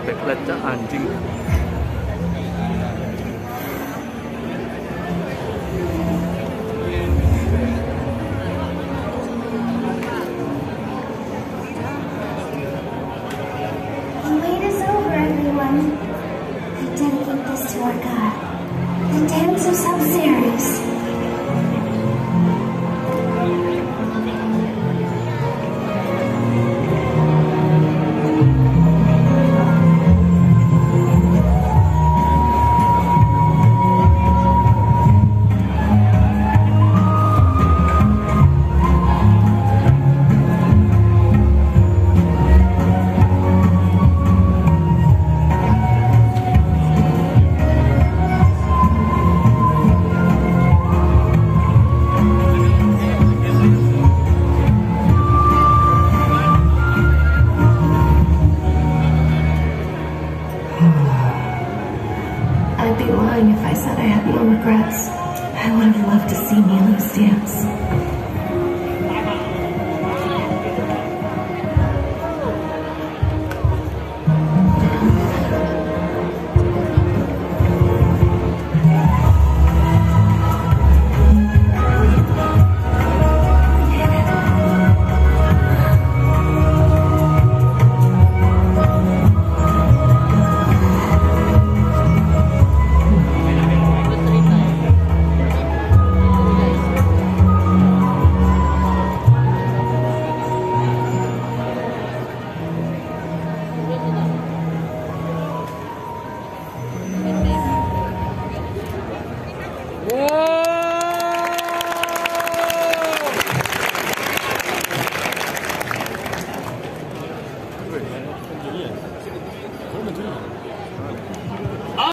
lecak anjing. The wait is over, everyone. I dedicate this to our god, the dance of Sabzeruz. I'd be lying if I said I had no regrets. I would have loved to see Milu's dance. 그러면